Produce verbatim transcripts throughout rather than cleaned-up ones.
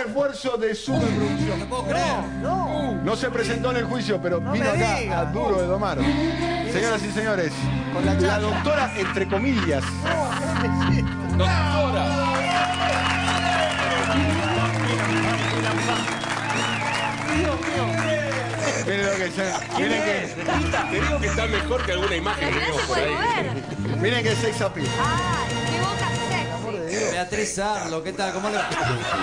esfuerzo de superproducción. No puedo creer. No, no se presentó en el juicio, pero No vino me acá diga. a duro de domar. Señoras y señores, con la, la doctora, entre comillas. Doctora. Miren lo que se, miren que, Te digo que está mejor que alguna imagen que Pero no vimos se por puede ahí. mover. miren que sex appeal. Ay, qué boca sexy. Beatriz Arlo, ¿qué tal? ¿Cómo le va?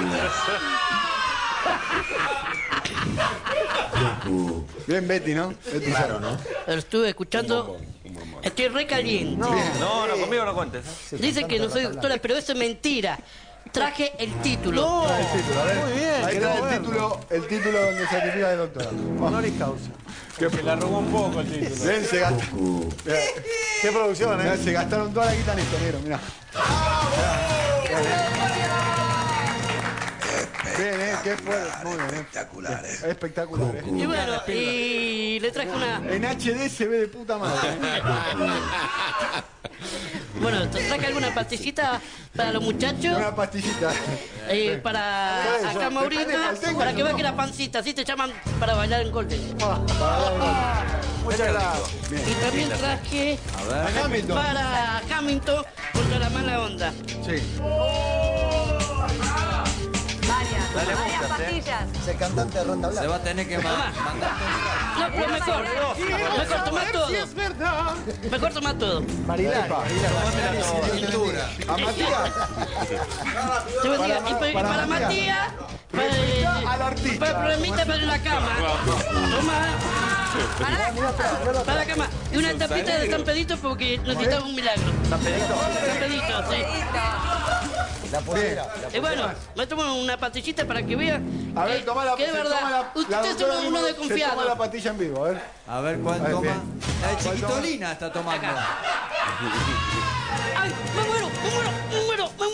Bien Betty, ¿no? Betty claro, ¿no? Lo estuve escuchando. Estoy re caliente. No, no, conmigo no cuentes. Dicen que no soy doctora, pero eso es mentira. Traje el título. Trae el título, a ver. Muy bien, Ahí quiero está el verlo. título, el título donde certifica de doctora. Honoris causa. Que Se la robó un poco el título. Bien, se gasta- Qué producción, Mirá, ¿eh? se gastaron toda la guita en esto, negro, mirá. Bien, ¿eh? ¿Qué fue? Muy bien, ¿eh? Espectacular, ¿eh? Espectacular, ¿eh? Y bueno, y le traje una. En H D se ve de puta madre. ¿eh? Bueno, te traje alguna pastillita para los muchachos. Una pastillita. Eh, para acá Maurita, para que vean que la pancita, así te llaman para bailar en Golden. Muchas gracias. Y también traje A Hamilton. para Hamilton contra la mala onda. Sí. Varias, Dale varias muchas, ¿eh? pastillas. Ese cantante de Ronda Se va a tener que ma- mandar. No, pero mejor, mejor tomar todo. Mejor tomar todo. Marilán. Pintura. A Matías. Te voy a decir, Para y Ma- pa- y para para Matías. Matías, para, Felicita al artista. para problemita para la cama. Toma. Para la cama. Y una tapita de San Pedrito porque necesitamos un milagro. ¿San Pedrito? San Pedrito, sí. La polera. Y bueno, me tomo una pastillita para que vean A ver, que- toma la que de se verdad, toma la- la ustedes doctora son mismo unos se desconfiados. toma la pastilla en vivo, a ver. A ver cuál A ver, toma. bien. La de ¿Cuál Chiquitolina está tomando. Acá. ¡Ay, me muero, me muero, me muero, me